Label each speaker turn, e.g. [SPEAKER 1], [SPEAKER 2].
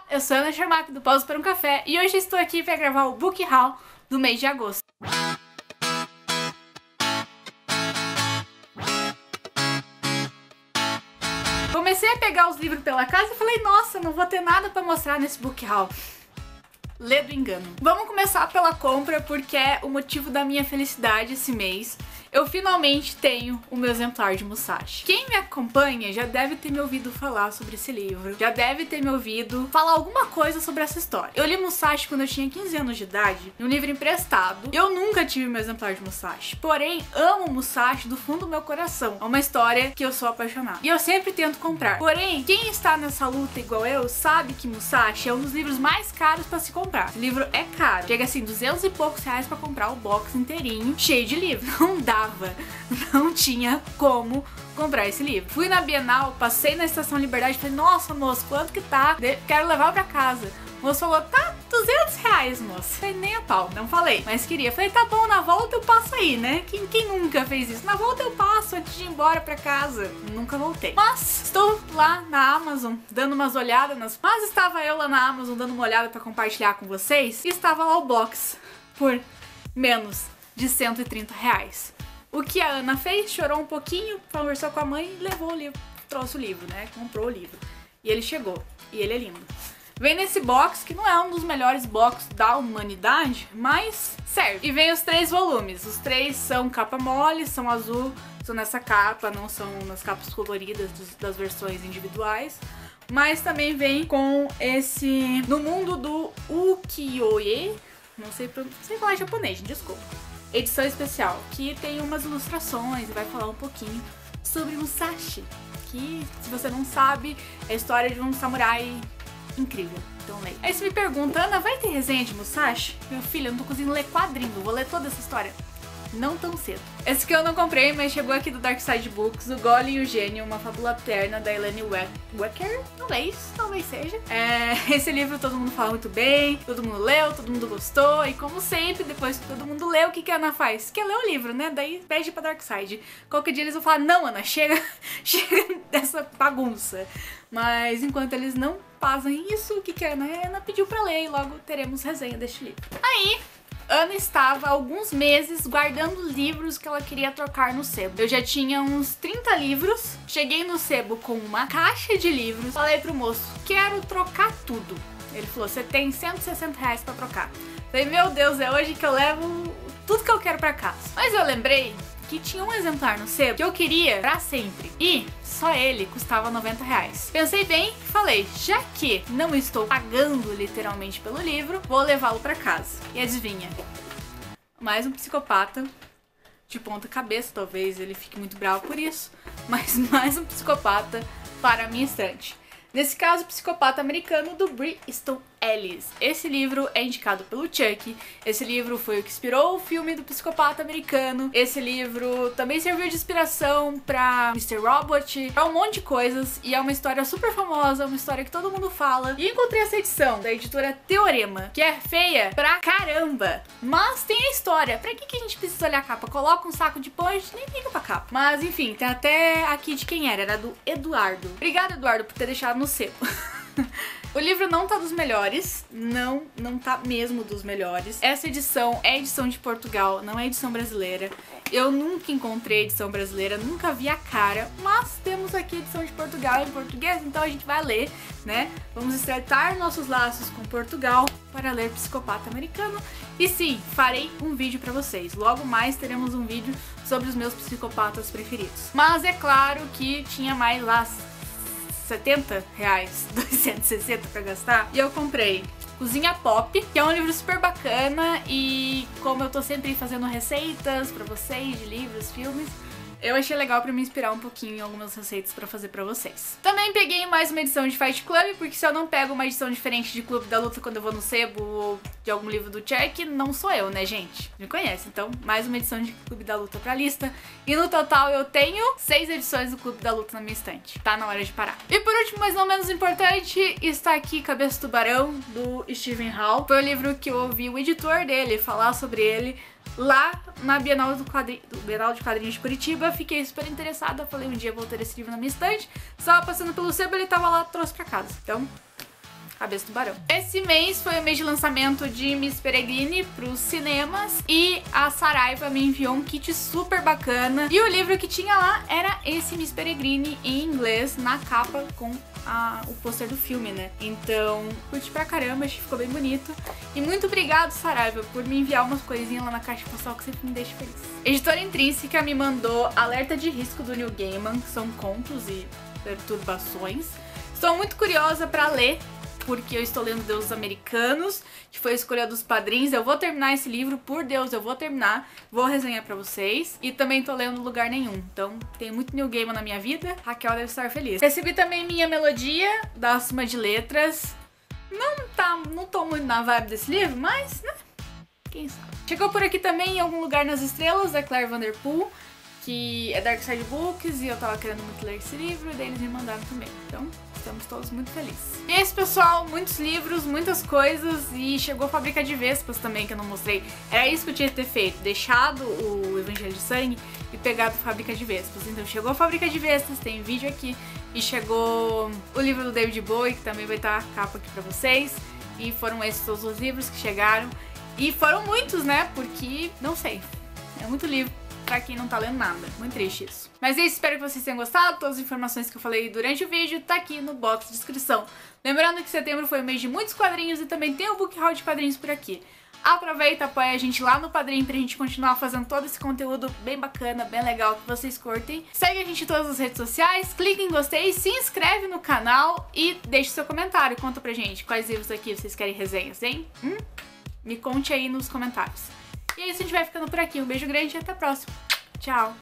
[SPEAKER 1] eu sou a Ana Shermack do Pausa para um Café e hoje estou aqui para gravar o Book Haul do mês de agosto. Comecei a pegar os livros pela casa e falei, nossa, não vou ter nada para mostrar nesse Book Haul. Lê do engano. Vamos começar pela compra porque é o motivo da minha felicidade esse mês. Eu finalmente tenho o meu exemplar de Musashi. Quem me acompanha já deve ter me ouvido falar sobre esse livro, já deve ter me ouvido falar alguma coisa sobre essa história. Eu li Musashi quando eu tinha 15 anos de idade, em um livro emprestado. Eu nunca tive meu exemplar de Musashi, porém amo Musashi do fundo do meu coração. É uma história que eu sou apaixonada e eu sempre tento comprar. Porém, quem está nessa luta igual eu sabe que Musashi é um dos livros mais caros para se comprar. Esse livro é caro, chega assim, 200 e poucos reais para comprar o box inteirinho, cheio de livro. Não tinha como comprar esse livro. Fui na Bienal, passei na Estação Liberdade e falei, nossa, moço, quanto que tá? Quero levar pra casa. O moço falou, tá 200 reais, moço. Falei, nem a pau, não falei, mas queria. Falei, tá bom, na volta eu passo aí, né? Quem nunca fez isso? Na volta eu passo antes de ir embora pra casa. Nunca voltei. Mas estou lá na Amazon, dando umas olhadas Mas estava eu lá na Amazon, dando uma olhada pra compartilhar com vocês, e estava lá o box por menos de 130 reais. O que a Ana fez? Chorou um pouquinho, conversou com a mãe e levou o livro. Trouxe o livro, né? Comprou o livro. E ele chegou. E ele é lindo. Vem nesse box, que não é um dos melhores boxes da humanidade, mas serve. E vem os 3 volumes. Os 3 são capa mole, são azul, são nessa capa, não são nas capas coloridas das versões individuais. Mas também vem com esse... No mundo do ukiyo-e, não sei falar japonês, desculpa. Edição especial, que tem umas ilustrações e vai falar um pouquinho sobre Musashi, que, se você não sabe, é a história de um samurai incrível. Então leia. Aí você me pergunta, Ana, vai ter resenha de Musashi? Meu filho, eu não tô conseguindo ler quadrinho, vou ler toda essa história. Não tão cedo. Esse que eu não comprei, mas chegou aqui do Dark Side Books, O Golem e o Gênio, uma fábula terna da Elaine Wecker, talvez seja. Esse livro todo mundo fala muito bem, todo mundo leu, todo mundo gostou, e como sempre, depois que todo mundo leu, o que a Ana faz? Quer ler o livro, né? Daí pede pra Dark Side. Qualquer dia eles vão falar, não, Ana, chega dessa bagunça. Mas enquanto eles não fazem isso, o que a Ana pediu pra ler, e logo teremos resenha deste livro. Aí... Ana estava há alguns meses guardando livros que ela queria trocar no sebo. Eu já tinha uns 30 livros, cheguei no sebo com uma caixa de livros, falei pro moço, quero trocar tudo. Ele falou, você tem 160 reais pra trocar. Falei, meu Deus, é hoje que eu levo tudo que eu quero pra casa. Mas eu lembrei que tinha um exemplar no sebo que eu queria pra sempre e só ele custava 90 reais. Pensei bem e falei, já que não estou pagando literalmente pelo livro, vou levá-lo pra casa. E adivinha? Mais um psicopata de ponta cabeça, talvez ele fique muito bravo por isso, mas mais um psicopata para a minha estante. Nesse caso, o psicopata americano do Bret Easton Ellis. Esse livro é indicado pelo Chuck, esse livro foi o que inspirou o filme do psicopata americano, esse livro também serviu de inspiração pra Mr. Robot, pra um monte de coisas, e é uma história super famosa, uma história que todo mundo fala. E encontrei essa edição da editora Teorema, que é feia pra caramba, mas tem a história. Pra que a gente precisa olhar a capa? Coloca um saco de pão, a gente nem liga pra capa. Mas enfim, tem até aqui de quem era do Eduardo. Obrigada, Eduardo, por ter deixado no sebo. O livro não tá dos melhores, não tá mesmo dos melhores. Essa edição é edição de Portugal, não é edição brasileira. Eu nunca encontrei edição brasileira, nunca vi a cara, mas temos aqui edição de Portugal em português, então a gente vai ler, né? Vamos estreitar nossos laços com Portugal para ler Psicopata Americano. E sim, farei um vídeo pra vocês. Logo mais teremos um vídeo sobre os meus psicopatas preferidos. Mas é claro que tinha mais lá 70 reais, 260 pra gastar. E eu comprei Cozinha Pop, que é um livro super bacana e como eu tô sempre fazendo receitas pra vocês de livros, filmes, eu achei legal pra me inspirar um pouquinho em algumas receitas pra fazer pra vocês. Também peguei mais uma edição de Fight Club, porque se eu não pego uma edição diferente de Clube da Luta quando eu vou no sebo ou de algum livro do Chuck, não sou eu, né, gente? Me conhece, então mais uma edição de Clube da Luta pra lista. E no total eu tenho 6 edições do Clube da Luta na minha estante. Tá na hora de parar. E por último, mas não menos importante, está aqui Cabeça Tubarão, do Stephen Hall. Foi o livro que eu ouvi o editor dele falar sobre ele lá na Bienal de Quadrinhos de Curitiba. Fiquei super interessada, falei um dia vou ter esse livro na minha estante. Estava passando pelo sebo, ele tava lá, trouxe pra casa. Então, Cabeça do Barão. Esse mês foi o mês de lançamento de Miss Peregrine pros cinemas e a Saraiva me enviou um kit super bacana. E o livro que tinha lá era esse Miss Peregrine em inglês, na capa com o pôster do filme, né? Então, curti pra caramba, achei que ficou bem bonito. E muito obrigado, Saraiva, por me enviar umas coisinhas lá na caixa postal que sempre me deixa feliz. Editora Intrínseca me mandou Alerta de Risco do Neil Gaiman, que são contos e perturbações. Estou muito curiosa pra ler, porque eu estou lendo Deuses Americanos, que foi a escolha dos padrinhos. Eu vou terminar esse livro, por Deus, eu vou terminar. Vou resenhar pra vocês. E também tô lendo Lugar Nenhum. Então, tem muito Neil Gaiman na minha vida. Raquel deve estar feliz. Recebi também minha melodia, da Suma de Letras. Não tô muito na vibe desse livro, mas, né, quem sabe. Chegou por aqui também Em Algum Lugar nas Estrelas, da Claire Vanderpool, que é Dark Side Books, e eu tava querendo muito ler esse livro, e daí eles me mandaram também. Então, estamos todos muito felizes. E é isso, pessoal, muitos livros, muitas coisas, e chegou a Fábrica de Vespas também, que eu não mostrei. Era isso que eu tinha que ter feito, deixado o Evangelho de Sangue e pegado a Fábrica de Vespas. Então chegou a Fábrica de Vespas, tem vídeo aqui, e chegou o livro do David Bowie, que também vai estar a capa aqui pra vocês. E foram esses todos os livros que chegaram. E foram muitos, né, porque, não sei, é muito livro pra quem não tá lendo nada. Muito triste isso. Mas é isso, espero que vocês tenham gostado. Todas as informações que eu falei durante o vídeo tá aqui no box de descrição. Lembrando que setembro foi um mês de muitos quadrinhos e também tem o book haul de quadrinhos por aqui. Aproveita, apoia a gente lá no Padrim pra gente continuar fazendo todo esse conteúdo bem bacana, bem legal, que vocês curtem. Segue a gente em todas as redes sociais, clique em gostei, se inscreve no canal e deixe seu comentário. Conta pra gente quais livros aqui vocês querem resenhas, hein? Me conte aí nos comentários. E é isso, a gente vai ficando por aqui. Um beijo grande e até a próxima. Tchau!